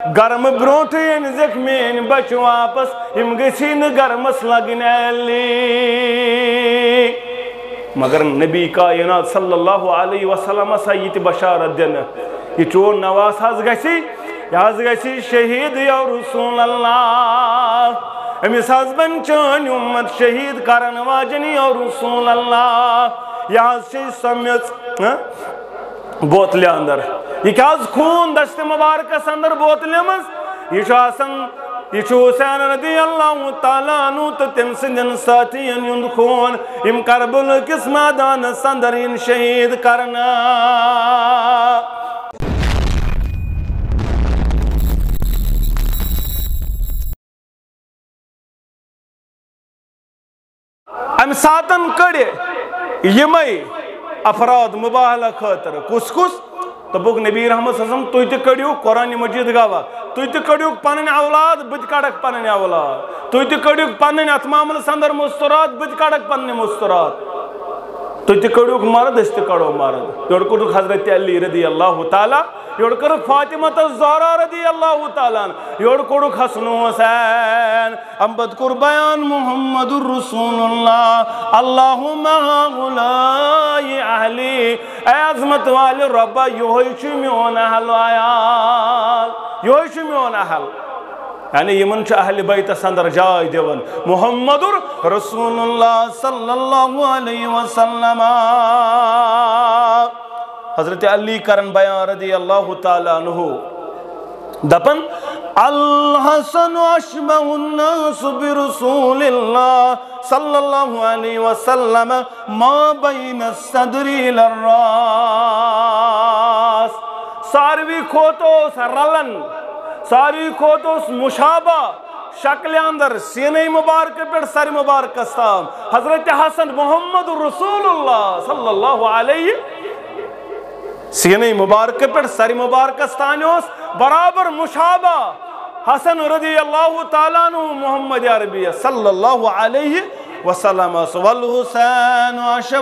गर्म broth अनजक main बच वापस यम गसी न गर्मस लगन मगर नबी कायनात सल्लल्लाहु अलैहि वसल्लम सा ये बशारत दिन ये चोर नवास गसी गसी शहीद या रसूल अल्लाह अमिस बन चान उम्मत शहीद करन वाजन या रसूल अल्लाह यह समेत बोतल अंदर यह खून दस्त मुबारक अंदर बोतल मज यह हुसैन रज़ियल्लाहु ताला अन्हु तो तम सदन साथियन युंद खून इम करबल किस मैदान अंदर इन शहीद करना। अम सातन कड़े यमई अफराद मुबाहला खतर कुस कुस तबुक नबी रहमत सल्लम तुह तह कड़ियो कुरान मजीद गवा तुह तह कड़ियो पन औलाद बत कड़क पन औलाद तुह तह कड़ियो पन अथ मामलस अंदर मुस्तरात बत कड़क पन मुस्तरात तुह तह कड़ियो मर्द अस तह कड़ो मर्द योड़ कोरुक हजरत अली रज़ियल्लाहु ताला योड़ कोरुक फातिमा ज़हरा रज़ियल्लाहु ताला योड़ कोरुक हसन हुसैन अम्बद कुर बयान मुहम्मदुर रसूलुल्लाह अल्लाहुम्मा उलाई अहली अज़मत वाले रब्बा योही मोन अहल आयाल योही मोन अहल यानी यमन अहल बैतस अंदर जाय दिवन मुहम्मदुर रसूलुल्लाह सल्लल्लाहु अलैहि वसल्लम। हजरत अली करन बयान रज़ियल्लाहु ताला अन्हु दपन अल हसन अशबहुन नास बिरसूलिल्लाह सल्लल्लाहु अलैहि वसल्लम मा बैन सदरी लर्रास सारवी खोतोस रलन सारी खोतोस मुशाबा शक्ल अंदर सीने मुबारक पे सर मुबारक ताम हजरत हसन मोहम्मद रसूलुल्लाह सल्लल्लाहु अलैहि सीने मुबारक पे सर मुबारक तानोस बराबर मुशाबा हसन रज़ियल्लाहु ताला अन्हु मोहम्मद अरबी सल्लल्लाहु अलैहि वसल्लम वल हुसैन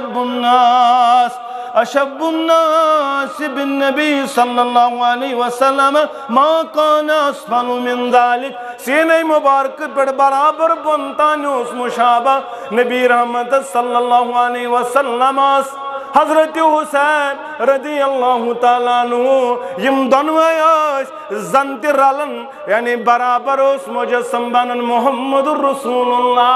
अशब्बुन्नास बिन नबी सल्लल्लाहु अलैहि वसल्लम मा काना अस्फलु मिन ज़ालिक सीने मुबारक पे बराबर बुनतानोस मुशाबा नबी रहमत सल्लल्लाहु अलैहि वसल्लम हजरत हुसैन रज़ियल्लाहु ताला अन्हु यम दोनों जंत रलन यानी बराबर उस मुजस्सम बनन मुहम्मदुर रसूलुल्लाह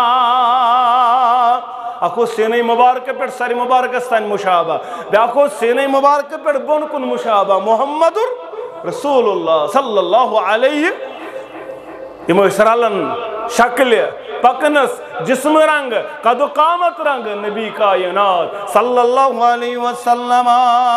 अको सीने मुबारक पे सर मुबारक स्थान मुशाबा ब्याको सीने मुबारक पे बोन कुन मुशाबा मुहम्मदुर रसूलुल्लाह सल्लल्लाहु अलैहि यम रलन शक्ल पकनस जिस्म रंग कदो कामत रंग नबी कायनात सल्लल्लाहु अलैहि वसल्लम।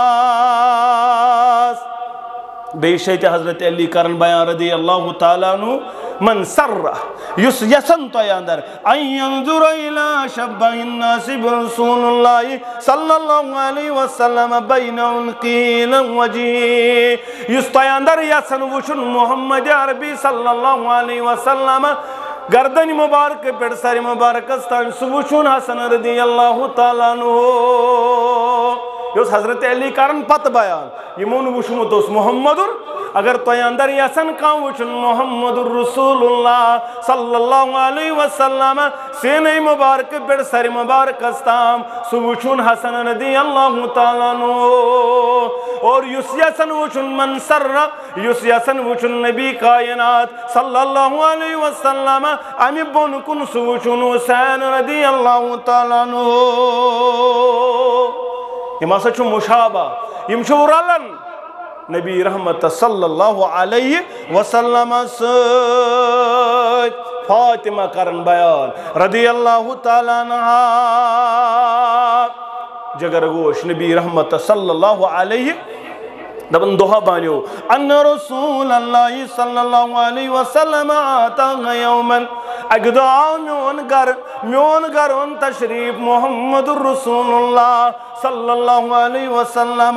बेशत हजरत अली करन बयान रज़ियल्लाहु ताला अन्हु मन सर्रा युस यसन तो अंदर अयंजुर इला शब्बिन नास बिरसूलिल्लाह सल्लल्लाहु अलैहि वसल्लम बैन उनकील वजी युस तो अंदर यसन वुचुन मोहम्मद अरबी सल्लल्लाहु अलैहि वसल्लम गर्दन मुबारक पे सर मुबारक सुबुन हसन रज़ियल्लाहु ताला अन्हु हजरत अली करन पत बयान यमोन वुचमुत मोहम्मदुर अगर तो अंदर यसन कह वुचन मुहम्मदुर रसूलुल्लाह सल्लल्लाहु अलैहि वसल्लम सीने मुबारक पे सर मुबारक ताम सुबुन हसन रज़ियल्लाहु ताला अन्हु और युस यसन वुचन मन सर्रा युस यसन वुचन नबी कायनात सल्लल्लाहु अलैहि वसल्लम अमि बोन कुन सुवुचन हुसैन रज़ियल्लाहु ताला अन्हु यम हसा मुशाबा यम रलन नबी रहमत सल्लल्लाहु अलैहि वसल्लम फातिमा करन बयान रज़ियल्लाहु ताला अन्हा जगर गोश नबी रहमत सल्लल्लाहु अलैहि दबन दोहा बानियो अन्न रसूलुल्लाह सल्लल्लाहु अलैहि वसल्लम आता यौमन अगदा म्योन घर उन तशरीफ मुहम्मदुर रसूलुल्लाह सल्लल्लाहु अलैहि वसल्लम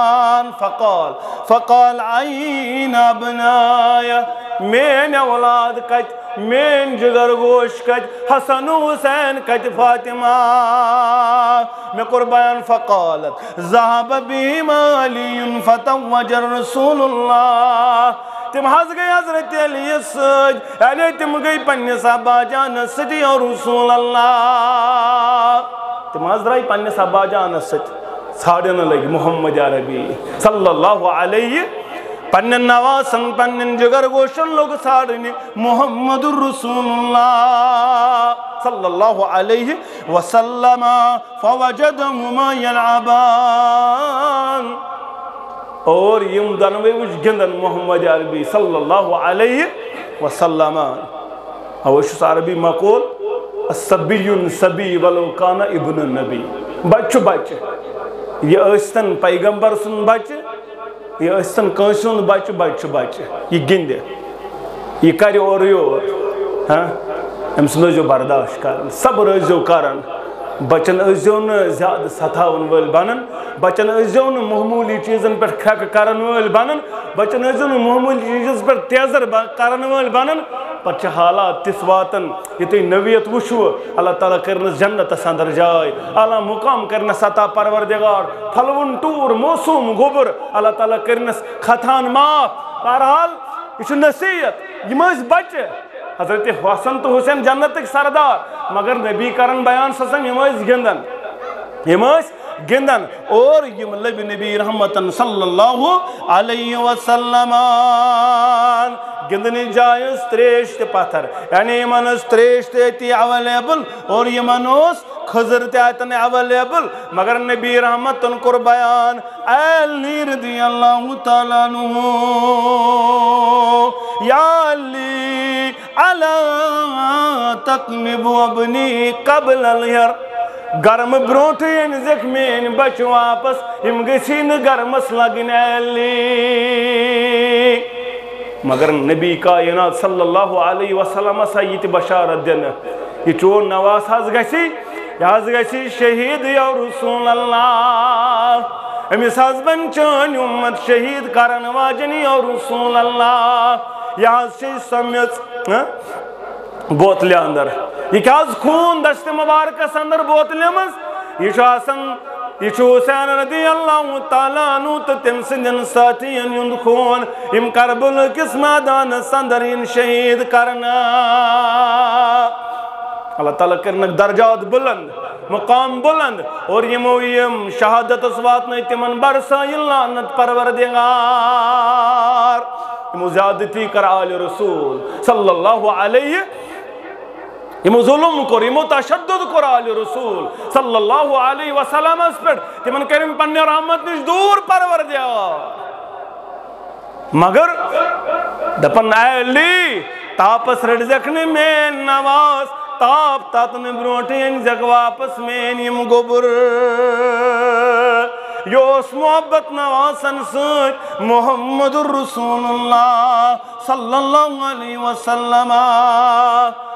फ़क़ाल आईन अबनाया मेन औलाद कत मेन जिगर गोश कत हसन हुसैन कत फातिमा में कुर्बान फ़क़ालत ज़हब बिहिमा अली फ़तवज्ज रसूलुल्लाह तिम हज गई हजरत अली सज अले तिम गई पन्निस अब्बा जान सती और रसूल अल्लाह तिम हज द्राई पन्निस अब्बा जान सत छाड़न लगी मोहम्मद अरबी सल्लल्लाहु अलैहि पन्न नवासन पन्न जिगर गोशन लोग छाड़ने मोहम्मदुर रसूलुल्लाह सल्लल्लाहु अलैहि वसल्लम फवजदहुमा यलअबान और यम दनवे गिंदन मोहम्मद अरबी सल्लल्लाहु अलैहि वसल्लम अवश अरबी मकोल सबियुन सबी वलो काना इब्न नबी बच्च बच्च ये अस्तन पैगंबर सुन बच्च ये अस्तन कंसुन बच्च बच्च बच्च ये गिंद ये कर और योर हाँ अम्स जो बर्दाश्त कर सब रजो करन बचन अजो न ज्यादा सतावन वल बनन बचन अजो न महमूली चीजन पर खक करन वल बनन बचन अजो न महमूली चीजन पर तेजर करन वल बनन पर हालात तिस वातन ये तुम नवियत वुशु अल्लाह ताला करन जन्नत अंदर जाए आला मुकाम करन सता परवरदिगार फलवन टूर मौसूम गोबर अल्लाह ताला करन खतान माफ बहरहाल ये नसीहत यम बच्चे हजरत हसन तो हुसैन जन्नत सरदार मगर नबी करन बयान ससन यम गिंदन और यम लब नबी रहमतन सल्लल्लाहु अलैहि वसल्लम गिंदन जाय त्रेश पत्थर यानी यमन त्रेश ती अवेलेबल और यमन खजर तन अवेलेबल मगर नबी रहमतन कोर बयान अली रदियल्लाहु ताला अन्हु या अली अला तकलिबु अबनी कबल अलहर गर्म ब्रोट मेन बच वापस यम गसी न गर्मस लगन अली मगर नबी कायनात सल्लल्लाहु अलैहि वसल्लम सा ये बशारत दिन ये चोर नवास हज गसी शहीद या रसूल अल्लाह अमिस हज बन चान उम्मत शहीद करन वाजन या रसूल अल्लाह यह समेत बोतल अंदर यह खून दस्त मुबारकस अंदर बोतल मज यह हुसैन रदियल्लाहु ताला अन्हु तो तम सिंदन साथियन युंद खून यम करबल किस मैदान अंदर इन शहीद करना अल्लाह ताला करन दर्जात बुलंद मुकाम बुलंद और यमो यम शहादत वातन तिमन बरसाय लानत परवरदिगार यमो ज्यादती कर आले रसूल सल्लल्लाहु अलैहि यमो जुल्म कोर यमो तशद्दुद कोर आले रसूल सल्लल्लाहु अलैहि वसल्लम पर तिमन करिम पन्ने रहमत निश दूर परवरदिगार मगर दपन अली तापस रट जखने में नवाज ताप तातन ब्रोटेन जग वापस में यम गोबर योस मोहब्बत नवासन सत मोहम्मदुर रसूलुल्लाह सल्लल्लाहु अलैहि वसल्लम